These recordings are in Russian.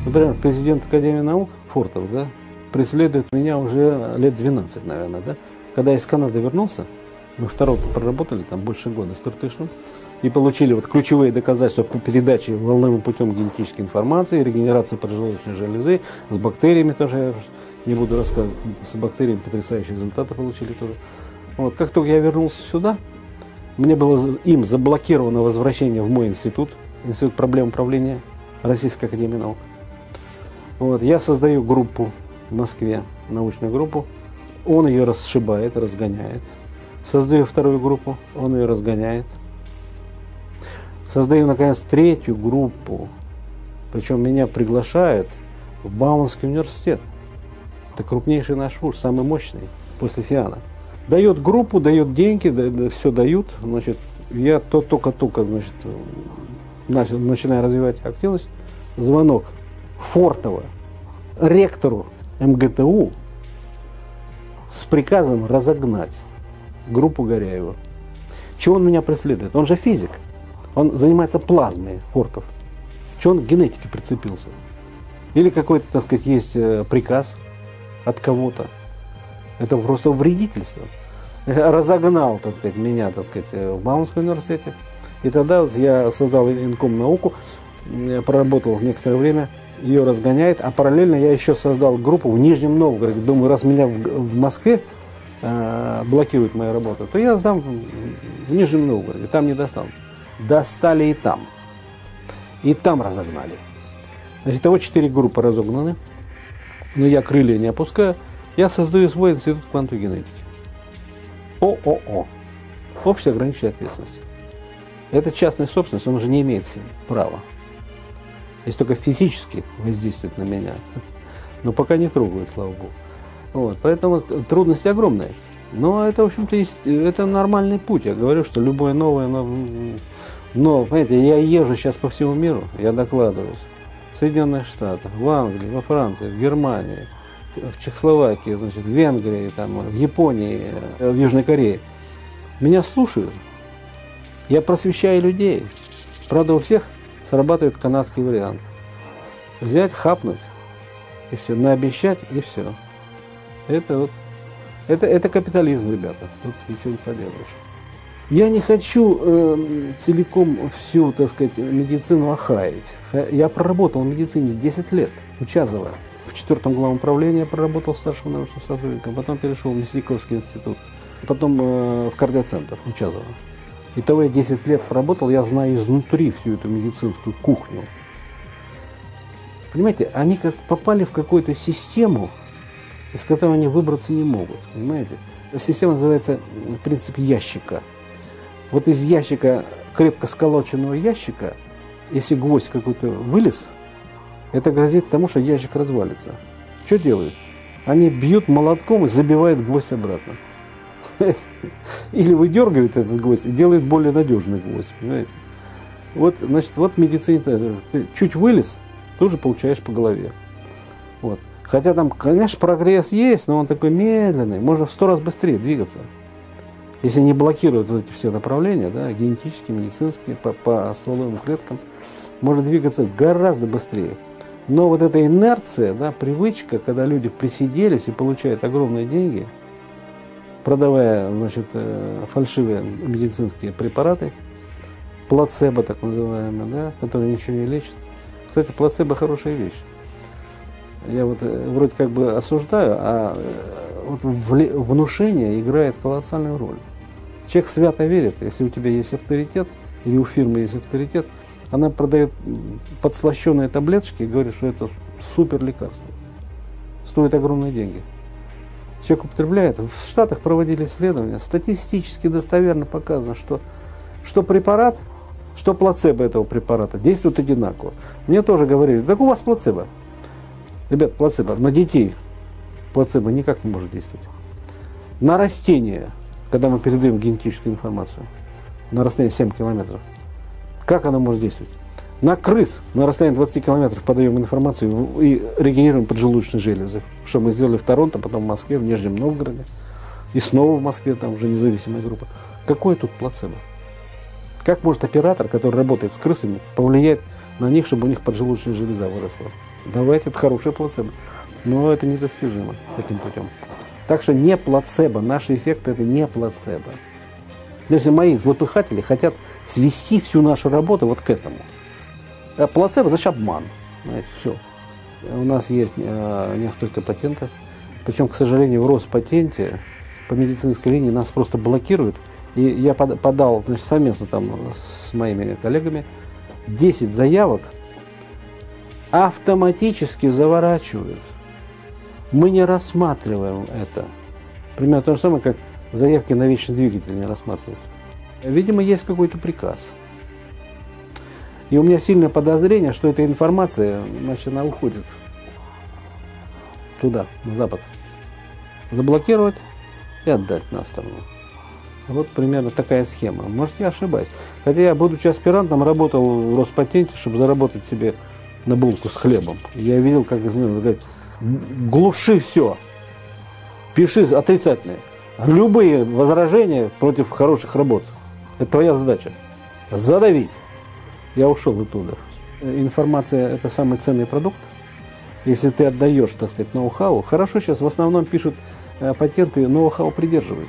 Например, президент Академии наук Фортов, да, преследует меня уже лет 12, наверное, да. Когда я из Канады вернулся, мы в Торонто проработали там больше года с Тыртышем и получили вот ключевые доказательства по передаче волновым путем генетической информации, регенерации поджелудочной железы, с бактериями тоже, я не буду рассказывать, с бактериями потрясающие результаты получили тоже. Вот, как только я вернулся сюда, мне было им заблокировано возвращение в мой институт, Институт проблем управления Российской Академии наук. Вот, я создаю группу в Москве, научную группу, он ее расшибает, разгоняет. Создаю вторую группу, он ее разгоняет. Создаю, наконец, третью группу, причем меня приглашают в Бауманский университет. Это крупнейший наш вуз, самый мощный, после ФИАНа. Дает группу, дает деньги, все дают. Значит, я только-только начинаю развивать активность. Звонок Фортова, ректору МГТУ, с приказом разогнать группу Горяева. Чего он меня преследует? Он же физик. Он занимается плазмой, Фортов. Чего он к генетике прицепился? Или какой-то, так сказать, есть приказ от кого-то. Это просто вредительство. Разогнал, так сказать, меня, так сказать, в Бауманском университете. И тогда вот я создал инком науку, проработал некоторое время, ее разгоняет, а параллельно я еще создал группу в Нижнем Новгороде. Думаю, раз меня в Москве блокирует мою работу, то я сдам в Нижнем Новгороде, там не достанут. Достали и там. И там разогнали. Значит, того 4 группы разогнаны, но я крылья не опускаю. Я создаю свой институт квантовой генетики. ООО. Общая ограниченная ответственность. Это частная собственность, он уже не имеет права. Если только физически воздействует на меня. Но пока не трогают, слава богу. Вот, поэтому трудности огромные. Но это, в общем-то, это нормальный путь. Я говорю, что любое новое, но, понимаете, я езжу сейчас по всему миру, я докладываюсь. В Соединенных Штатах, в Англии, во Франции, в Германии, в Чехословакии, значит, в Венгрии, там, в Японии, в Южной Корее. Меня слушают. Я просвещаю людей. Правда, у всех срабатывает канадский вариант. Взять, хапнуть, и все, наобещать, и все. Это вот, это капитализм, ребята. Тут ничего не поделаешь. Я не хочу целиком всю, так сказать, медицину охаять. Я проработал в медицине 10 лет, участвовал. В 4-м главном управлении я проработал старшим научным сотрудником, потом перешел в Мясниковский институт, потом в кардиоцентр участвовал. Итого я 10 лет проработал, я знаю изнутри всю эту медицинскую кухню. Понимаете, они как попали в какую-то систему, из которой они выбраться не могут, понимаете? Система называется принцип ящика. Вот из ящика, крепко сколоченного ящика, если гвоздь какой-то вылез, это грозит тому, что ящик развалится. Что делают? Они бьют молотком и забивают гвоздь обратно. Или выдергивают этот гвоздь и делают более надежный гвоздь, понимаете? Вот, значит, вот в медицине ты чуть вылез, ты уже получаешь по голове. Вот. Хотя там, конечно, прогресс есть, но он такой медленный, можно в 100 раз быстрее двигаться. Если не блокируют вот эти все направления, да, генетические, медицинские, по стволовым клеткам, можно двигаться гораздо быстрее. Но вот эта инерция, да, привычка, когда люди присиделись и получают огромные деньги, продавая, значит, фальшивые медицинские препараты, плацебо так называемые, да, которые ничего не лечат. Кстати, плацебо хорошая вещь. Я вот вроде как бы осуждаю, а вот внушение играет колоссальную роль. Человек свято верит, если у тебя есть авторитет, или у фирмы есть авторитет, она продает подслащенные таблеточки и говорит, что это супер лекарство. Стоит огромные деньги. Человек употребляет. В Штатах проводили исследования, статистически достоверно показано, что препарат, что плацебо этого препарата действует одинаково. Мне тоже говорили, так у вас плацебо. Ребят, плацебо на детей плацебо никак не может действовать. На растения, когда мы передаем генетическую информацию, на расстоянии 7 километров, как она может действовать? На крыс на расстоянии 20 километров подаем информацию и регенерируем поджелудочные железы. Что мы сделали в Торонто, потом в Москве, в Нижнем Новгороде. И снова в Москве, там уже независимая группа. Какое тут плацебо? Как может оператор, который работает с крысами, повлиять на них, чтобы у них поджелудочная железа выросла? Давайте, это хорошее плацебо. Но это недостижимо таким путем. Так что не плацебо, наши эффекты это не плацебо. То есть мои злопыхатели хотят свести всю нашу работу вот к этому. А плацебо, значит обман. Знаете, все. У нас есть несколько патентов. Причем, к сожалению, в Роспатенте по медицинской линии нас просто блокируют. И я подал, значит, совместно там с моими коллегами 10 заявок, автоматически заворачивают. Мы не рассматриваем это. Примерно то же самое, как заявки на вечный двигатель не рассматриваются. Видимо, есть какой-то приказ. И у меня сильное подозрение, что эта информация, значит, она уходит туда, на Запад. Заблокировать и отдать на сторону. Вот примерно такая схема. Может, я ошибаюсь. Хотя я, будучи аспирантом, работал в Роспатенте, чтобы заработать себе на булку с хлебом. Я видел, как из него говорят, глуши все, пиши отрицательные. Любые возражения против хороших работ. Это твоя задача. Задавить. Я ушел оттуда. Информация – это самый ценный продукт. Если ты отдаешь, так сказать, ноу-хау, хорошо сейчас в основном пишут патенты, ноу-хау придерживают.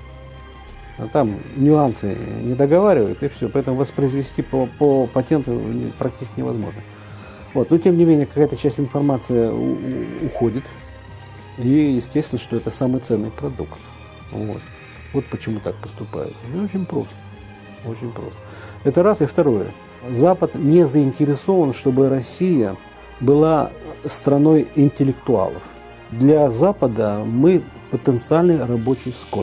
А там нюансы не договаривают, и все. Поэтому воспроизвести по патенту практически невозможно. Вот. Но тем не менее, какая-то часть информации уходит. И естественно, что это самый ценный продукт. Вот почему так поступают. Ну, очень просто. Очень просто. Это раз. И второе. Запад не заинтересован, чтобы Россия была страной интеллектуалов. Для Запада мы потенциальный рабочий скот.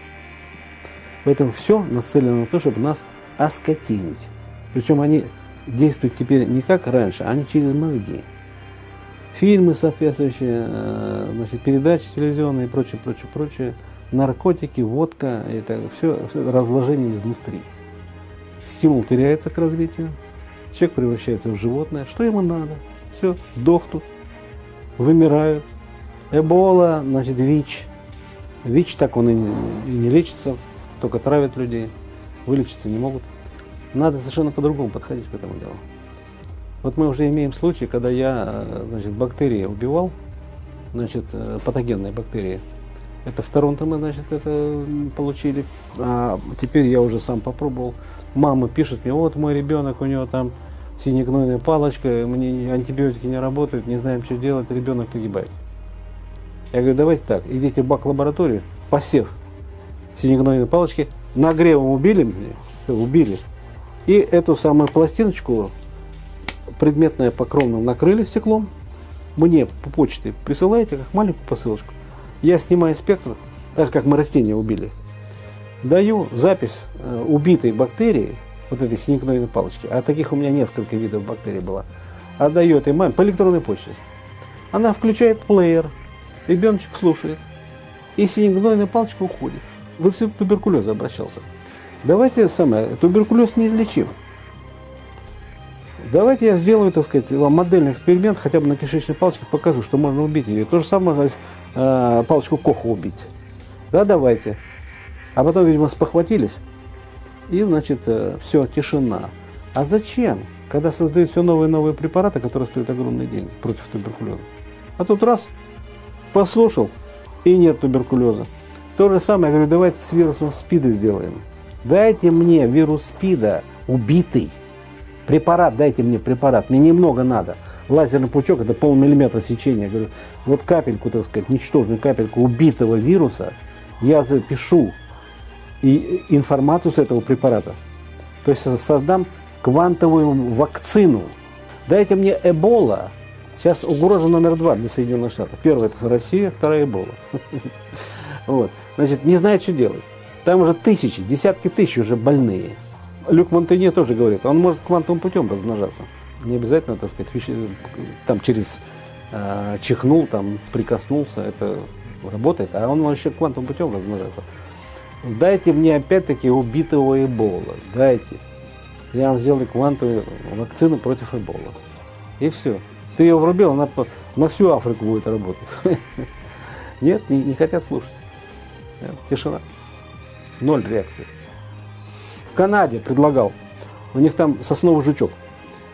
Поэтому все нацелено на то, чтобы нас оскотинить. Причем они действуют теперь не как раньше, они через мозги. Фильмы соответствующие, значит, передачи телевизионные и прочее, прочее, прочее. Наркотики, водка, это все разложение изнутри. Стимул теряется к развитию, человек превращается в животное. Что ему надо? Все, дохнут, вымирают. Эбола, значит, ВИЧ. ВИЧ так он и не лечится, только травят людей. Вылечиться не могут. Надо совершенно по-другому подходить к этому делу. Вот мы уже имеем случай, когда я, значит, бактерии убивал, значит, патогенные бактерии. Это в Торонто мы, значит, это получили. А теперь я уже сам попробовал. Мама пишет мне, вот мой ребенок, у него там синегнойная палочка, мне антибиотики не работают, не знаем, что делать, ребенок погибает. Я говорю, давайте так, идите в бак-лабораторию, посев синегнойной палочки, нагревом убили, все, убили. И эту самую пластиночку предметное покровным накрыли стеклом, мне по почте присылаете, как маленькую посылочку. Я снимаю спектр, так же как мы растения убили, даю запись убитой бактерии, вот этой синегнойной палочки, а таких у меня несколько видов бактерий было, отдаю этой маме по электронной почте. Она включает плеер, ребеночек слушает, и синегнойная палочка уходит. В институт туберкулеза обращался. Давайте туберкулез неизлечим. Давайте я сделаю, так сказать, вам модельный эксперимент, хотя бы на кишечной палочке покажу, что можно убить ее. То же самое можно палочку Коха убить. Да, давайте. А потом, видимо, спохватились, и, значит, все, тишина. А зачем? Когда создают все новые и новые препараты, которые стоят огромные деньги против туберкулеза. А тут раз, послушал, и нет туберкулеза. То же самое, я говорю, давайте с вирусом СПИДа сделаем. Дайте мне вирус СПИДа убитый. Препарат, дайте мне препарат, мне немного надо. Лазерный пучок, это полмиллиметра сечения. Я говорю, вот капельку, так сказать, ничтожную капельку убитого вируса я запишу и информацию с этого препарата. То есть создам квантовую вакцину. Дайте мне Эбола. Сейчас угроза номер 2 для Соединенных Штатов. Первая – это Россия, вторая – Эбола. Вот. Значит, не знает, что делать. Там уже тысячи, десятки тысяч уже больные. Люк Монтенье тоже говорит, он может квантовым путем размножаться. Не обязательно, так сказать, там через чихнул, там прикоснулся, это работает, а он может еще квантовым путем размножаться. Дайте мне опять-таки убитого Эбола, дайте. Я вам сделаю квантовую вакцину против Эбола. И все. Ты ее врубил, она на всю Африку будет работать. Нет, не хотят слушать. Тишина. Ноль реакции. В Канаде предлагал, у них там сосновый жучок.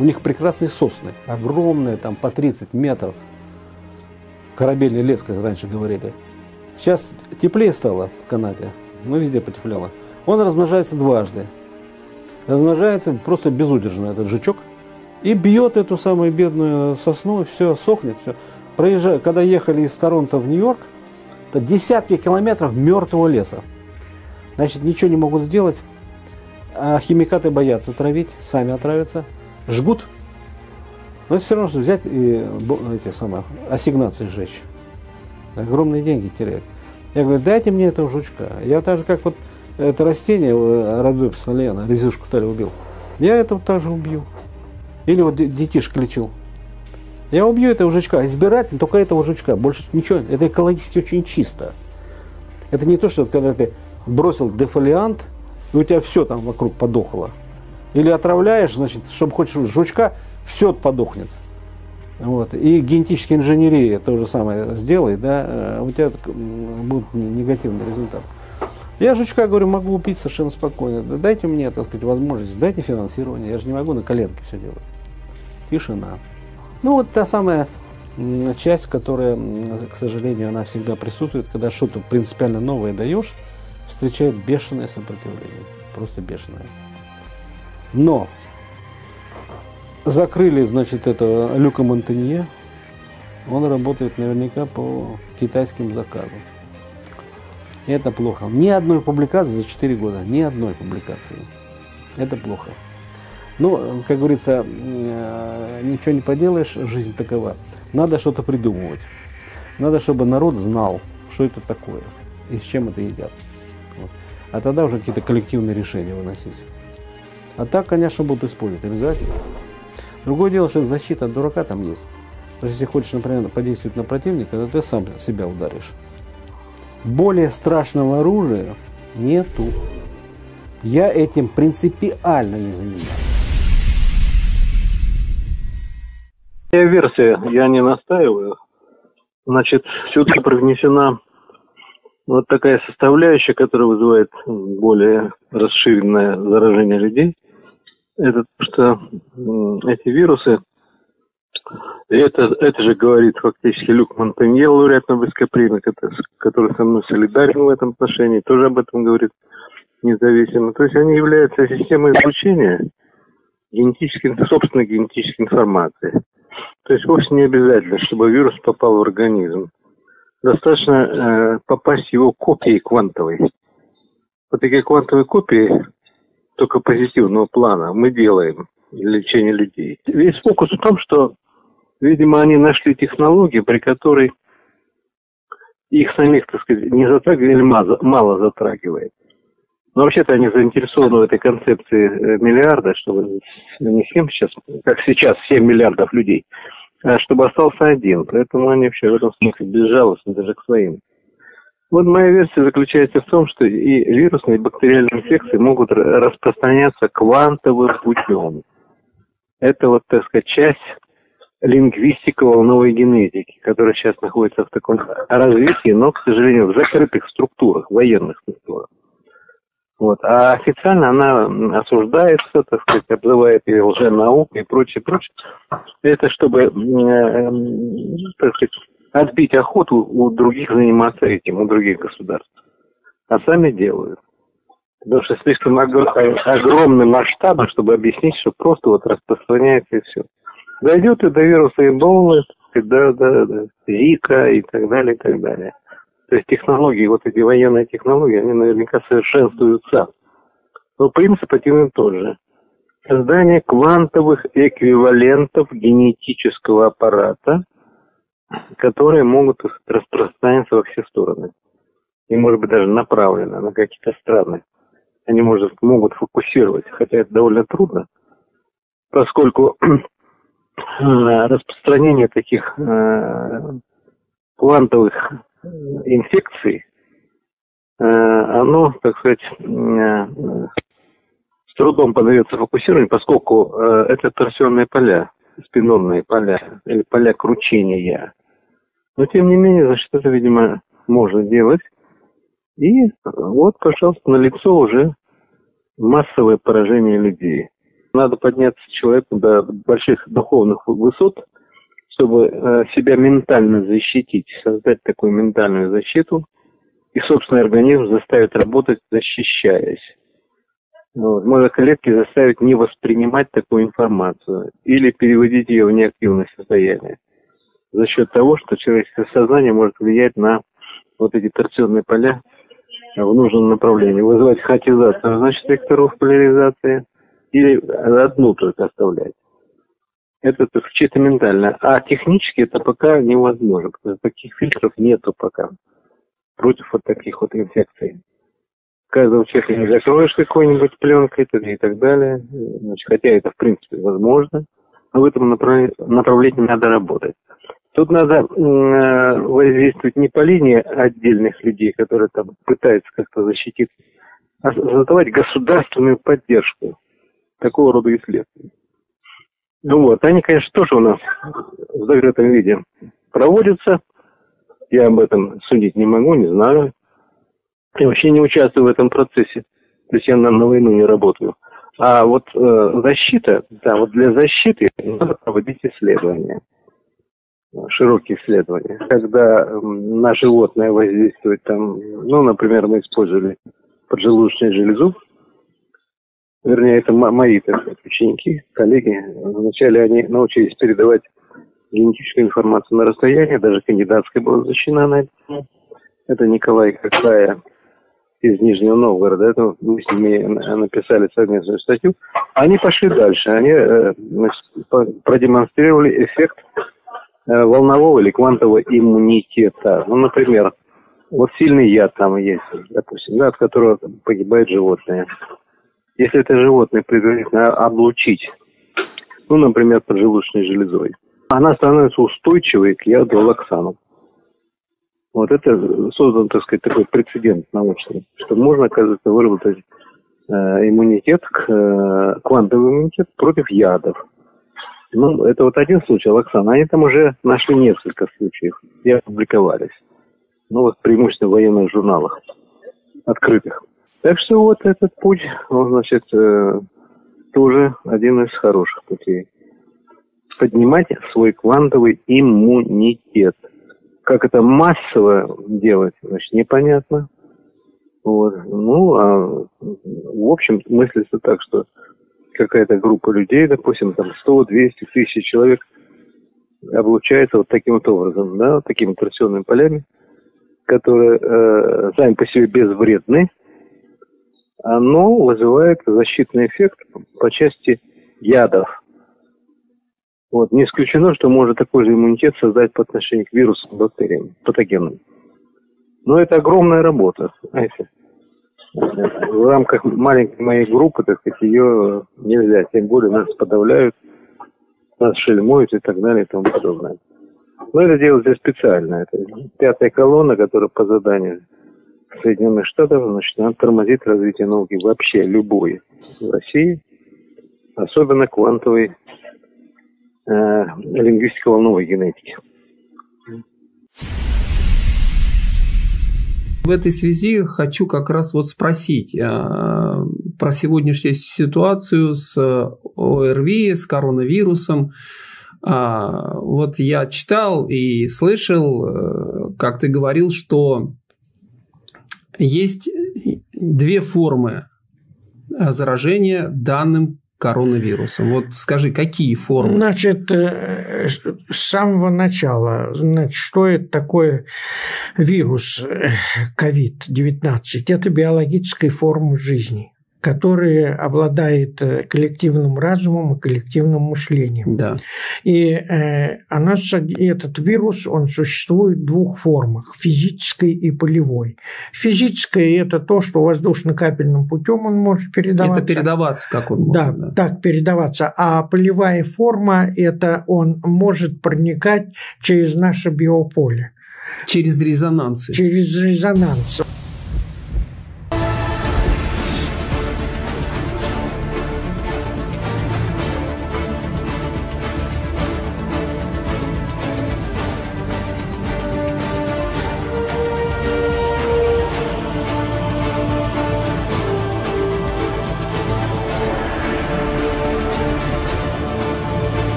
У них прекрасные сосны, огромные, там по 30 метров. Корабельный лес, как раньше говорили. Сейчас теплее стало в Канаде, но везде потеплело. Он размножается дважды. Размножается просто безудержно, этот жучок. И бьет эту самую бедную сосну, все сохнет, все. Когда ехали из Торонто в Нью-Йорк, это десятки километров мертвого леса. Значит, ничего не могут сделать. А химикаты боятся травить, сами отравятся. Жгут. Но это все равно, что взять и эти самые ассигнации сжечь. Огромные деньги теряют. Я говорю, дайте мне этого жучка. Я так же, как вот это растение, Rhodopsis thaliana, резюшку тали убил. Я этого также убью. Или вот детишек лечил. Я убью этого жучка. Избирательно только этого жучка. Больше ничего. Это экологически очень чисто. Это не то, что когда ты бросил дефолиант, и у тебя все там вокруг подохло. Или отравляешь, значит, чтобы хоть жучка, все подохнет. Вот. И генетическая инженерия то же самое сделает, да, у тебя будет негативный результат. Я жучка, говорю, могу убить совершенно спокойно. Да дайте мне, так сказать, возможность, дайте финансирование. Я же не могу на коленке все делать. Тишина. Ну вот та самая часть, которая, к сожалению, она всегда присутствует, когда что-то принципиально новое даешь, встречает бешеное сопротивление. Просто бешеное. Но закрыли, значит, этого Люка Монтанье. Он работает наверняка по китайским заказам. И это плохо. Ни одной публикации за 4 года. Ни одной публикации. Это плохо. Ну, как говорится, ничего не поделаешь, жизнь такова. Надо что-то придумывать. Надо, чтобы народ знал, что это такое и с чем это едят. Вот. А тогда уже какие-то коллективные решения выносить. А так, конечно, будут использовать обязательно. Другое дело, что защита от дурака там есть. Потому что если хочешь, например, подействовать на противника, то ты сам себя ударишь. Более страшного оружия нету. Я этим принципиально не занимаюсь. Версия, я не настаиваю. Значит, все-таки привнесена вот такая составляющая, которая вызывает более расширенное заражение людей. Это что эти вирусы, это же говорит фактически Люк Монтанье, лауреат Нобелевской премии, который со мной солидарен в этом отношении, тоже об этом говорит независимо. То есть они являются системой излучения собственной генетической информации. То есть вовсе не обязательно, чтобы вирус попал в организм. Достаточно попасть в его копией квантовой. Вот такие квантовые копии, только позитивного плана, мы делаем для лечения людей. Весь фокус в том, что, видимо, они нашли технологию, при которой их самих, так сказать, не затрагивает или мало затрагивает. Но вообще-то они заинтересованы в этой концепции миллиарда, чтобы не 7 сейчас, как сейчас, 7 миллиардов людей, а чтобы остался один. Поэтому они вообще в этом смысле безжалостны даже к своим. Вот моя версия заключается в том, что и вирусные, и бактериальные инфекции могут распространяться квантовым путем. Это вот, так сказать, часть лингвистики волновой генетики, которая сейчас находится в таком развитии, но, к сожалению, в закрытых структурах, военных структурах. Вот. А официально она осуждается, так сказать, обзывает ее лженаукой и прочее, прочее. Это чтобы, так сказать, отбить охоту у других заниматься этим, у других государств. А сами делают. Потому что слишком огромный масштаб, чтобы объяснить, что просто вот распространяется и все. Дойдет и до вируса Эболы, до Зика и так далее, и так далее. То есть технологии, вот эти военные технологии, они наверняка совершенствуются. Но принцип один и тот же. Создание квантовых эквивалентов генетического аппарата, которые могут распространяться во все стороны. И, может быть, даже направленно на какие-то страны. Они, могут фокусировать, хотя это довольно трудно, поскольку распространение таких квантовых инфекций, оно, так сказать, с трудом поддается фокусированию, поскольку это торсионные поля, спинорные поля, или поля кручения. Но, тем не менее, значит, это, видимо, можно делать. И вот, пожалуйста, налицо уже массовое поражение людей. Надо подняться человеку до больших духовных высот, чтобы себя ментально защитить, создать такую ментальную защиту, и собственный организм заставить работать, защищаясь. Вот. Можно клетки заставить не воспринимать такую информацию или переводить ее в неактивное состояние за счет того, что человеческое сознание может влиять на вот эти торсионные поля в нужном направлении, вызывать хаотизацию, значит, векторов поляризации или одну только оставлять. Это чисто ментально. А технически это пока невозможно, потому что таких фильтров нету пока против вот таких вот инфекций. Каждого человека не закроешь какой-нибудь пленкой и так далее. Значит, хотя это, в принципе, возможно. Но в этом направлении надо работать. Тут надо воздействовать не по линии отдельных людей, которые там пытаются как-то защититься, а создавать государственную поддержку такого рода исследований. Ну вот, они, конечно, тоже у нас в закрытом виде проводятся. Я об этом судить не могу, не знаю. Я вообще не участвую в этом процессе. То есть я на войну не работаю. А вот защита, да, вот для защиты надо проводить исследования. Широкие исследования. Когда на животное воздействует там, ну, например, мы использовали поджелудочную железу. Вернее, это мои, так сказать, ученики, коллеги. Вначале они научились передавать генетическую информацию на расстояние, даже кандидатская была защищена на это. Это Николай Какая из Нижнего Новгорода. Это мы с ними написали совместную статью. Они пошли дальше. Они продемонстрировали эффект волнового или квантового иммунитета. Ну, например, вот сильный яд там есть, допустим, да, от которого погибает животное. Если это животное предварительно облучить, ну, например, поджелудочной железой, она становится устойчивой к яду локсану. Вот это создан, так сказать, такой прецедент научный, что можно, оказывается, выработать иммунитет, квантовый иммунитет против ядов. Ну, это вот один случай, локсан. Они там уже нашли несколько случаев и опубликовались. Ну, вот преимущественно в военных журналах открытых. Так что вот этот путь, он, значит, тоже один из хороших путей. Поднимать свой квантовый иммунитет. Как это массово делать, значит, непонятно. Вот. Ну, а в общем, мыслится так, что какая-то группа людей, допустим, там 100, 200, 1000 человек облучается вот таким вот образом, да, вот такими торсионными полями, которые сами по себе безвредны, но вызывает защитный эффект по части ядов. Вот. Не исключено, что может такой же иммунитет создать по отношению к вирусам, бактериям, патогенным. Но это огромная работа, знаете. В рамках маленькой моей группы, так сказать, ее нельзя. Тем более нас подавляют, нас шельмуют и так далее и тому подобное. Но это делается специально. Это 5-я колонна, которая по заданию Соединенных Штатов, значит, она тормозит развитие науки вообще любой в России, особенно квантовой лингвистико-волновой генетики. В этой связи хочу как раз вот спросить про сегодняшнюю ситуацию с ОРВИ, с коронавирусом. Вот я читал и слышал, как ты говорил, что есть 2 формы заражения данным коронавирусом. Вот скажи, какие формы? Значит, с самого начала, значит, что это такое вирус COVID-19? Это биологическая форма жизни, которая обладает коллективным разумом и коллективным мышлением. Да. И этот вирус, он существует в 2 формах – физической и полевой. Физическая – это то, что воздушно-капельным путем он может передаваться. Это передаваться, как он может. Да, да, так передаваться. А полевая форма – это он может проникать через наше биополе. Через резонансы. Через резонанс.